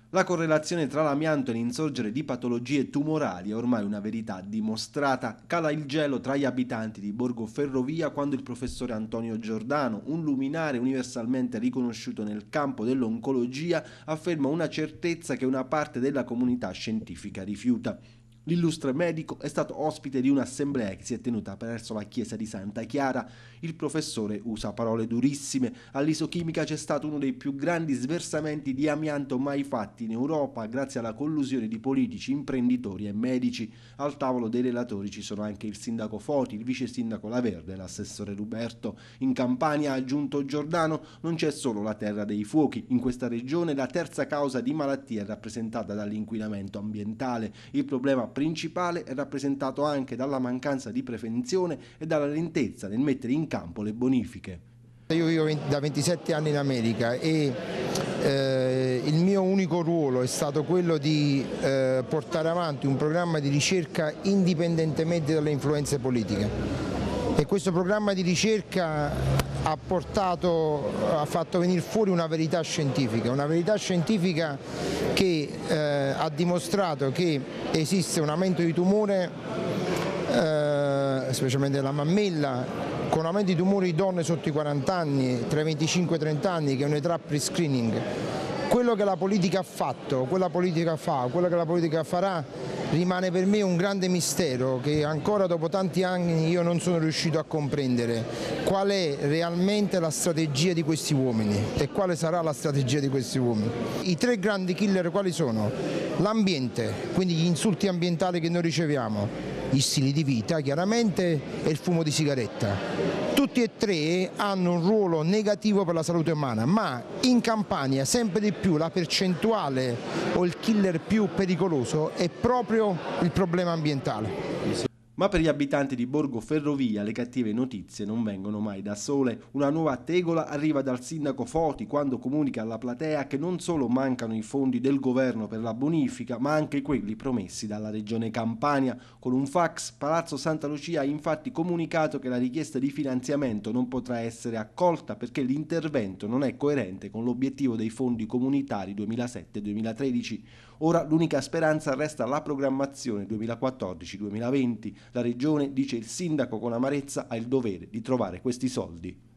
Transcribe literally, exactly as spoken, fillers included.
La correlazione tra l'amianto e l'insorgere di patologie tumorali è ormai una verità dimostrata. Cala il gelo tra gli abitanti di Borgo Ferrovia quando il professore Antonio Giordano, un luminare universalmente riconosciuto nel campo dell'oncologia, afferma una certezza che una parte della comunità scientifica rifiuta. L'illustre medico è stato ospite di un'assemblea che si è tenuta presso la chiesa di Santa Chiara. Il professore usa parole durissime. All'Isochimica c'è stato uno dei più grandi sversamenti di amianto mai fatti in Europa grazie alla collusione di politici, imprenditori e medici. Al tavolo dei relatori ci sono anche il sindaco Foti, il vice sindaco Laverde e l'assessore Ruberto. In Campania, ha aggiunto Giordano, non c'è solo la terra dei fuochi. In questa regione la terza causa di malattia è rappresentata dall'inquinamento ambientale. Il problema principale è rappresentato anche dalla mancanza di prevenzione e dalla lentezza nel mettere in campo le bonifiche. Io vivo da ventisette anni in America e eh, il mio unico ruolo è stato quello di eh, portare avanti un programma di ricerca indipendentemente dalle influenze politiche. E questo programma di ricerca ha, portato, ha fatto venire fuori una verità scientifica, una verità scientifica che eh, ha dimostrato che esiste un aumento di tumore, eh, specialmente della mammella, con aumento di tumori di donne sotto i quaranta anni, tra i venticinque e i trenta anni, che è un'età pre-screening. Quello che la politica ha fatto, quella politica fa, quello che la politica farà, rimane per me un grande mistero che ancora dopo tanti anni io non sono riuscito a comprendere qual è realmente la strategia di questi uomini e quale sarà la strategia di questi uomini. I tre grandi killer quali sono? L'ambiente, quindi gli insulti ambientali che noi riceviamo, gli stili di vita chiaramente e il fumo di sigaretta. Tutti e tre hanno un ruolo negativo per la salute umana, ma in Campania sempre di più la percentuale o il killer più pericoloso è proprio il problema ambientale. Ma per gli abitanti di Borgo Ferrovia le cattive notizie non vengono mai da sole. Una nuova tegola arriva dal sindaco Foti quando comunica alla platea che non solo mancano i fondi del governo per la bonifica, ma anche quelli promessi dalla regione Campania. Con un fax, Palazzo Santa Lucia ha infatti comunicato che la richiesta di finanziamento non potrà essere accolta perché l'intervento non è coerente con l'obiettivo dei fondi comunitari duemilasette duemilatredici. Ora l'unica speranza resta la programmazione duemilaquattordici duemilaventi. La regione, dice il sindaco con amarezza, ha il dovere di trovare questi soldi.